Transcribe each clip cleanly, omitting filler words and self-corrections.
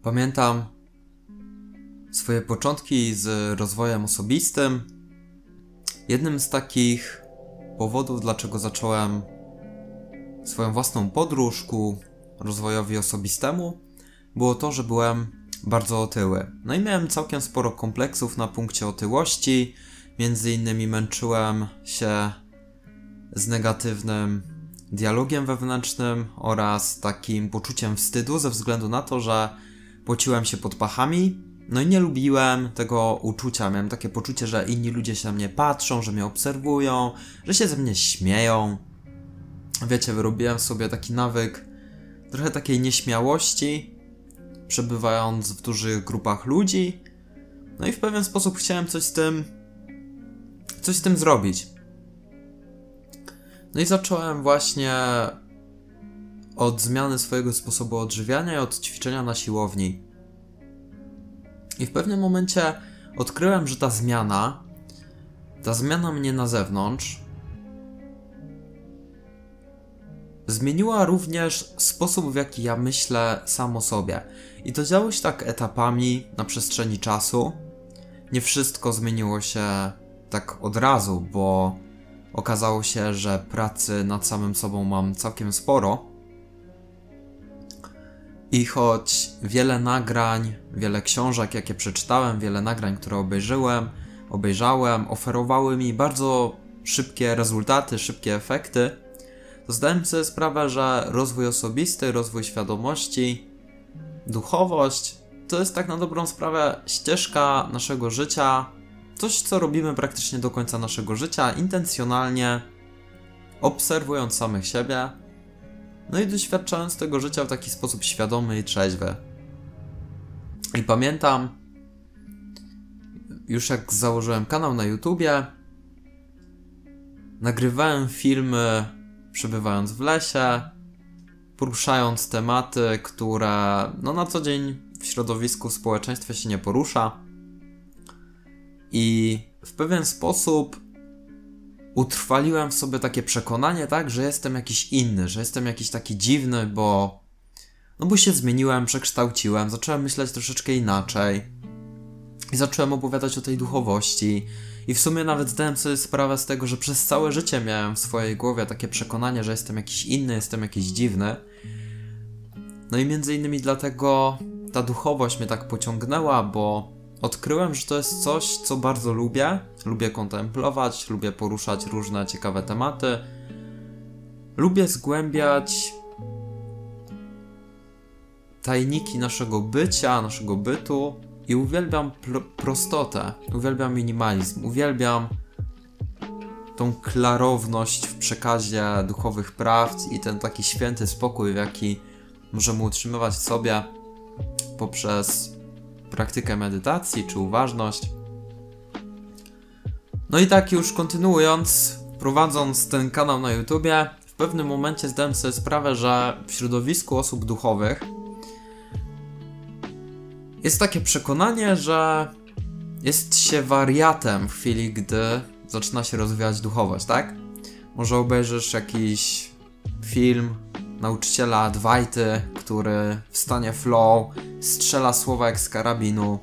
Pamiętam swoje początki z rozwojem osobistym. Jednym z takich powodów, dlaczego zacząłem swoją własną podróż ku rozwojowi osobistemu, było to, że byłem bardzo otyły. No i miałem całkiem sporo kompleksów na punkcie otyłości. Między innymi męczyłem się z negatywnym dialogiem wewnętrznym oraz takim poczuciem wstydu ze względu na to, że pociłem się pod pachami. No i nie lubiłem tego uczucia. Miałem takie poczucie, że inni ludzie się na mnie patrzą, że mnie obserwują, że się ze mnie śmieją. Wiecie, wyrobiłem sobie taki nawyk trochę takiej nieśmiałości, przebywając w dużych grupach ludzi. No i w pewien sposób chciałem coś z tym zrobić. No i zacząłem właśnie od zmiany swojego sposobu odżywiania i od ćwiczenia na siłowni. I w pewnym momencie odkryłem, że ta zmiana mnie na zewnątrz zmieniła również sposób, w jaki ja myślę sam o sobie. I to działo się tak etapami na przestrzeni czasu. Nie wszystko zmieniło się tak od razu, bo okazało się, że pracy nad samym sobą mam całkiem sporo. I choć wiele nagrań, wiele książek, jakie przeczytałem, wiele nagrań, które obejrzałem, oferowały mi bardzo szybkie rezultaty, szybkie efekty, to zdałem sobie sprawę, że rozwój osobisty, rozwój świadomości, duchowość to jest tak na dobrą sprawę ścieżka naszego życia, coś co robimy praktycznie do końca naszego życia, intencjonalnie, obserwując samych siebie, no i doświadczając tego życia w taki sposób świadomy i trzeźwy. I pamiętam, już jak założyłem kanał na YouTubie, nagrywałem filmy przebywając w lesie, poruszając tematy, które na co dzień w środowisku, w społeczeństwie się nie porusza. I w pewien sposób utrwaliłem w sobie takie przekonanie, tak, że jestem jakiś inny, że jestem jakiś taki dziwny, bo się zmieniłem, przekształciłem, zacząłem myśleć troszeczkę inaczej i zacząłem opowiadać o tej duchowości i w sumie nawet zdałem sobie sprawę z tego, że przez całe życie miałem w swojej głowie takie przekonanie, że jestem jakiś inny, jestem jakiś dziwny. No i między innymi dlatego ta duchowość mnie tak pociągnęła, bo odkryłem, że to jest coś, co bardzo lubię. Lubię kontemplować, lubię poruszać różne ciekawe tematy. Lubię zgłębiać tajniki naszego bycia, naszego bytu i uwielbiam prostotę, uwielbiam minimalizm, uwielbiam tą klarowność w przekazie duchowych prawd i ten taki święty spokój, w jaki możemy utrzymywać w sobie poprzez praktykę medytacji czy uważność. No i tak już kontynuując, prowadząc ten kanał na YouTubie, w pewnym momencie zdałem sobie sprawę, że w środowisku osób duchowych jest takie przekonanie, że jest się wariatem w chwili, gdy zaczyna się rozwijać duchowość, tak? Może obejrzysz jakiś film nauczyciela Adwajty, który w stanie flow strzela słowa jak z karabinu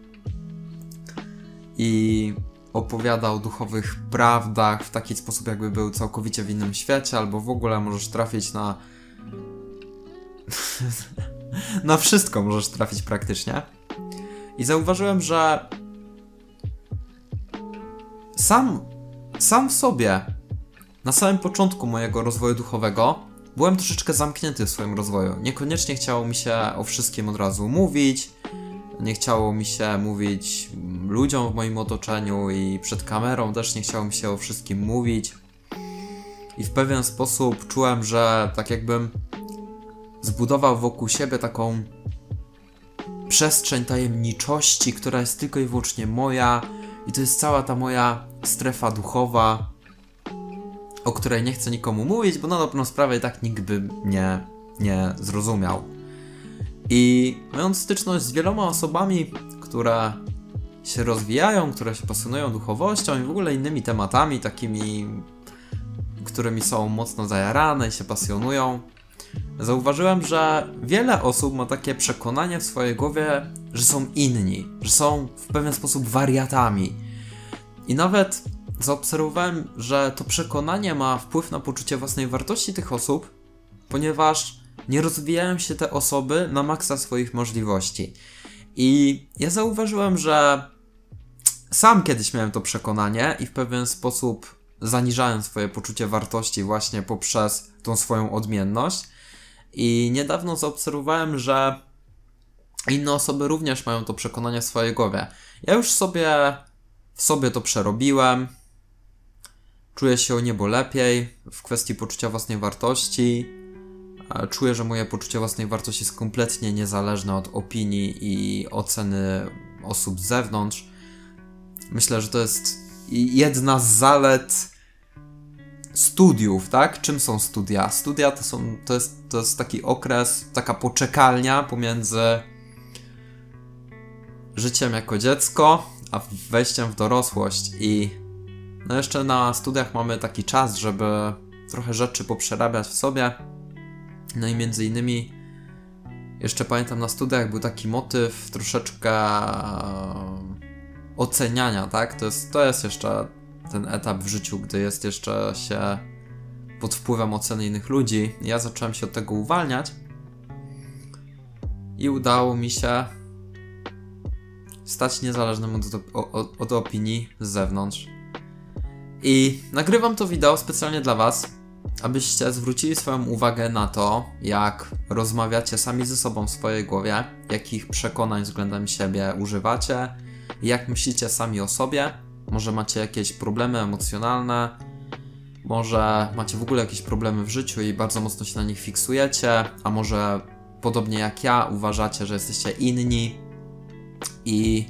i opowiada o duchowych prawdach w taki sposób, jakby był całkowicie w innym świecie, albo w ogóle możesz trafić na na wszystko możesz trafić praktycznie. I zauważyłem, że sam w sobie na samym początku mojego rozwoju duchowego byłem troszeczkę zamknięty w swoim rozwoju. Niekoniecznie chciało mi się o wszystkim od razu mówić. Nie chciało mi się mówić ludziom w moim otoczeniu i przed kamerą też nie chciało mi się o wszystkim mówić. I w pewien sposób czułem, że tak jakbym zbudował wokół siebie taką przestrzeń tajemniczości, która jest tylko i wyłącznie moja. I to jest cała ta moja strefa duchowa, o której nie chcę nikomu mówić, bo na dobrą sprawę i tak nikt by mnie nie zrozumiał. I mając styczność z wieloma osobami, które się rozwijają, które się pasjonują duchowością i w ogóle innymi tematami, takimi, którymi są mocno zajarane i się pasjonują, zauważyłem, że wiele osób ma takie przekonanie w swojej głowie, że są inni, że są w pewien sposób wariatami. I nawet zaobserwowałem, że to przekonanie ma wpływ na poczucie własnej wartości tych osób, ponieważ nie rozwijają się te osoby na maksa swoich możliwości. I ja zauważyłem, że sam kiedyś miałem to przekonanie i w pewien sposób zaniżałem swoje poczucie wartości właśnie poprzez tą swoją odmienność. I niedawno zaobserwowałem, że inne osoby również mają to przekonanie w swojej głowie. Ja już w sobie to przerobiłem. Czuję się o niebo lepiej w kwestii poczucia własnej wartości. Czuję, że moje poczucie własnej wartości jest kompletnie niezależne od opinii i oceny osób z zewnątrz. Myślę, że to jest jedna z zalet studiów, tak? Czym są studia? Studia to jest taki okres, taka poczekalnia pomiędzy życiem jako dziecko, a wejściem w dorosłość. I no jeszcze na studiach mamy taki czas, żeby trochę rzeczy poprzerabiać w sobie. No i między innymi jeszcze pamiętam, na studiach był taki motyw troszeczkę oceniania, tak? To jest jeszcze ten etap w życiu, gdy jest jeszcze się pod wpływem oceny innych ludzi. Ja zacząłem się od tego uwalniać i udało mi się stać niezależnym od opinii z zewnątrz. I nagrywam to wideo specjalnie dla Was, abyście zwrócili swoją uwagę na to, jak rozmawiacie sami ze sobą w swojej głowie, jakich przekonań względem siebie używacie, jak myślicie sami o sobie. Może macie jakieś problemy emocjonalne, może macie w ogóle jakieś problemy w życiu i bardzo mocno się na nich fiksujecie, a może podobnie jak ja uważacie, że jesteście inni i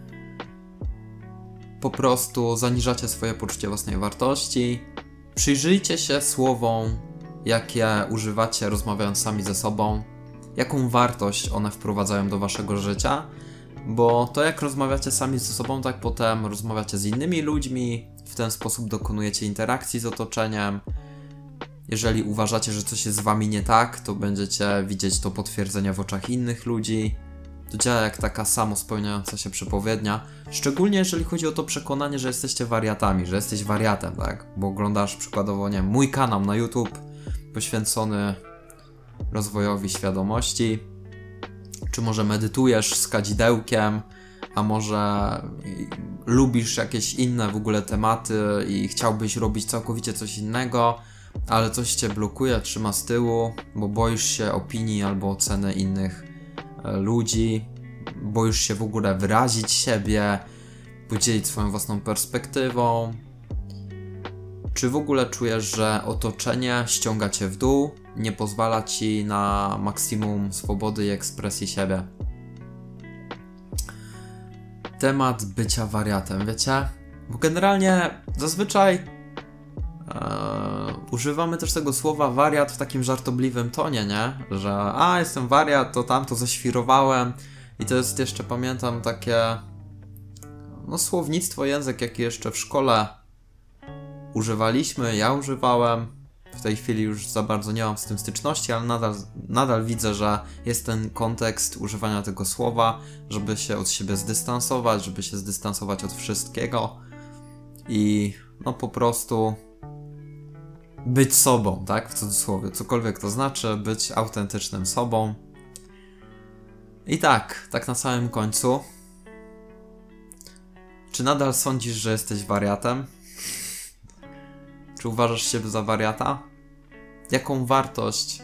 po prostu zaniżacie swoje poczucie własnej wartości. Przyjrzyjcie się słowom, jakie używacie rozmawiając sami ze sobą, jaką wartość one wprowadzają do waszego życia, bo to jak rozmawiacie sami ze sobą, tak potem rozmawiacie z innymi ludźmi, w ten sposób dokonujecie interakcji z otoczeniem. Jeżeli uważacie, że coś jest z wami nie tak, to będziecie widzieć to potwierdzenie w oczach innych ludzi. To działa jak taka samospełniająca się przepowiednia, szczególnie jeżeli chodzi o to przekonanie, że jesteście wariatami, że jesteś wariatem, tak? Bo oglądasz przykładowo, nie wiem, mój kanał na YouTube poświęcony rozwojowi świadomości, czy może medytujesz z kadzidełkiem, a może lubisz jakieś inne w ogóle tematy i chciałbyś robić całkowicie coś innego, ale coś cię blokuje, trzyma z tyłu, bo boisz się opinii albo oceny innych ludzi, boisz się w ogóle wyrazić siebie, podzielić swoją własną perspektywą. Czy w ogóle czujesz, że otoczenie ściąga cię w dół, nie pozwala ci na maksimum swobody i ekspresji siebie? Temat bycia wariatem, wiecie? Bo generalnie zazwyczaj używamy też tego słowa wariat w takim żartobliwym tonie, nie? Że jestem wariat, to tam to zaświrowałem. I to jest jeszcze, pamiętam, takie słownictwo, język, jaki jeszcze w szkole używaliśmy, ja używałem. W tej chwili już za bardzo nie mam z tym styczności, ale nadal widzę, że jest ten kontekst używania tego słowa, żeby się od siebie zdystansować, żeby się zdystansować od wszystkiego i po prostu być sobą, tak? W cudzysłowie, cokolwiek to znaczy, być autentycznym sobą. I tak na samym końcu. Czy nadal sądzisz, że jesteś wariatem? Czy uważasz siebie za wariata? Jaką wartość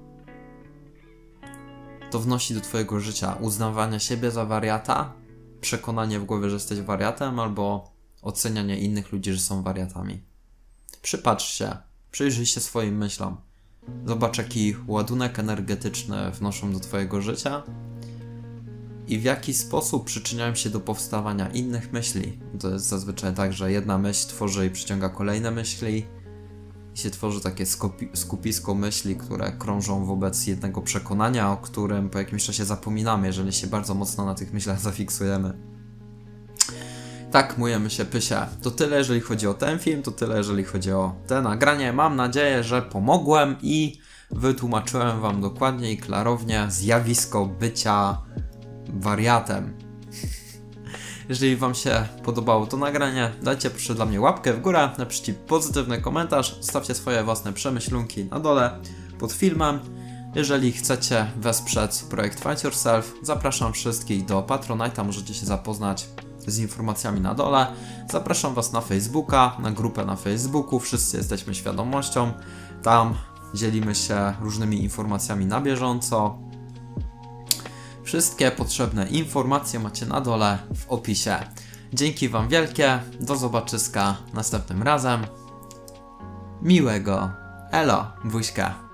to wnosi do twojego życia? Uznawanie siebie za wariata? Przekonanie w głowie, że jesteś wariatem? Albo ocenianie innych ludzi, że są wariatami? Przypatrz się, przyjrzyj się swoim myślom. Zobacz, jaki ładunek energetyczny wnoszą do twojego życia i w jaki sposób przyczyniają się do powstawania innych myśli. To jest zazwyczaj tak, że jedna myśl tworzy i przyciąga kolejne myśli i się tworzy takie skupisko myśli, które krążą wobec jednego przekonania, o którym po jakimś czasie zapominamy, jeżeli się bardzo mocno na tych myślach zafiksujemy. Tak, mujemy się, pysie. To tyle, jeżeli chodzi o ten film, to tyle, jeżeli chodzi o te nagranie. Mam nadzieję, że pomogłem i wytłumaczyłem wam dokładnie i klarownie zjawisko bycia wariatem. Jeżeli wam się podobało to nagranie, dajcie proszę dla mnie łapkę w górę, napiszcie pozytywny komentarz, zostawcie swoje własne przemyślunki na dole pod filmem. Jeżeli chcecie wesprzeć projekt Find Yourself, zapraszam wszystkich do Patronite'a, możecie się zapoznać z informacjami na dole. Zapraszam was na Facebooka, na grupę na Facebooku, wszyscy jesteśmy świadomością. Tam dzielimy się różnymi informacjami na bieżąco. Wszystkie potrzebne informacje macie na dole w opisie. Dzięki wam wielkie, do zobaczyska następnym razem. Miłego, elo, buźka.